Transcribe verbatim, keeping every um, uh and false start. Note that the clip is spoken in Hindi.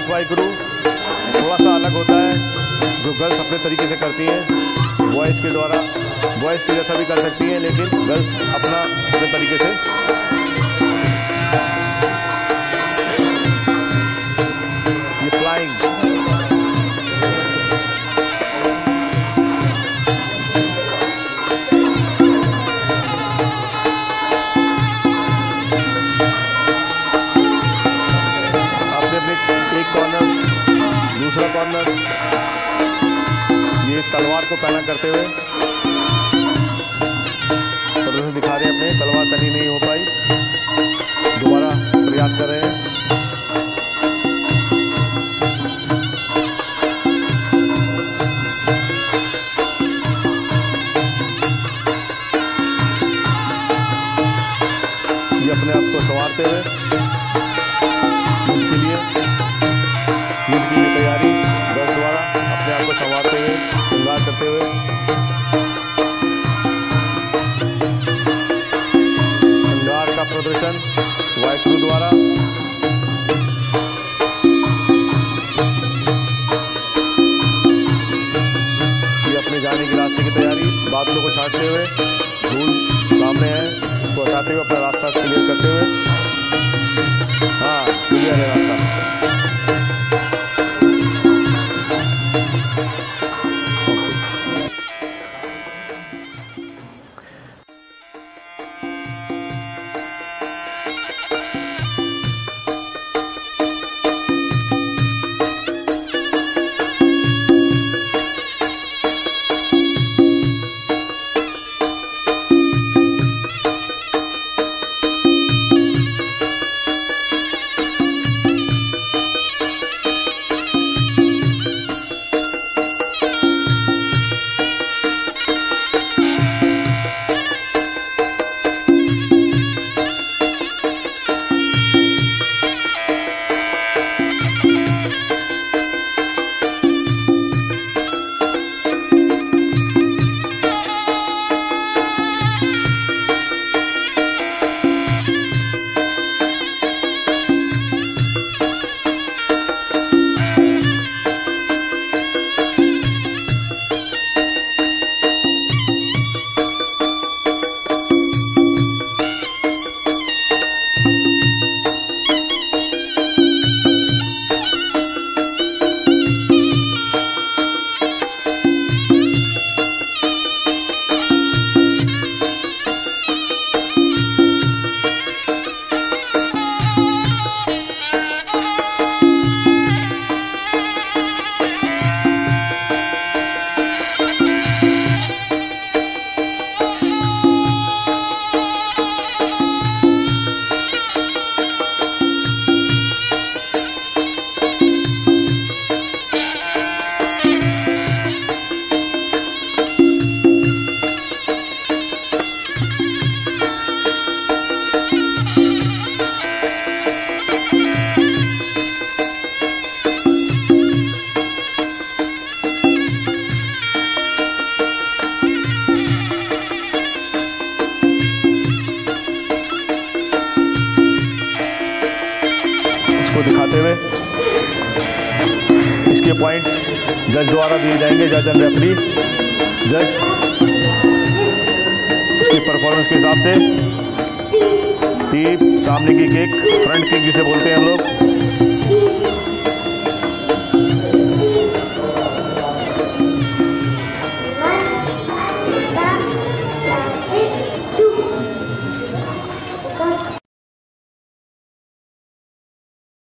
गर्ल्स वाइक्रू थोड़ा सा अलग होता है, जो गर्ल्स अपने तरीके से करती हैं, बॉयज़ के द्वारा बॉयज़ के जैसा भी कर सकती हैं, लेकिन गर्ल्स अपना अपने तरीके से। ये फ्लाइंग, आपने अपने एक कॉर्नर, दूसरा कॉर्नर, ये तलवार को पैना करते हुए प्रदर्शन दिखा रहे हैं अपने। तलवार तनी नहीं हो पाई, दोबारा प्रयास कर रहे हैं। ये अपने आप को संवारते हुए युद्ध के लिए युद्ध की तैयारी गर्ल्स द्वारा अपने आप को संवारते हुए, श्रृंगार करते हुए। श्रृंगार का प्रदर्शन वाइक्रू द्वारा। ये अपने जाने के रास्ते की तैयारी, बादलों को छांटते हुए, धूल सामने है उसको हटाते हुए अपना रास्ता क्लियर करते हुए। हाँ, क्लियर है रास्ता। को दिखाते हुए इसके पॉइंट जज द्वारा दिए जाएंगे, जज एंड रेफरी। जज इसकी परफॉर्मेंस के हिसाब से तीर, सामने की किक, फ्रंट किक जिसे बोलते हैं हम लोग,